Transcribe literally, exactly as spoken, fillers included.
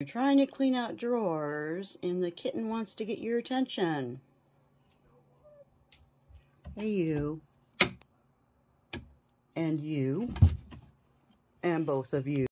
trying to clean out drawers, and the kitten wants to get your attention. Hey, you. And you. And both of you.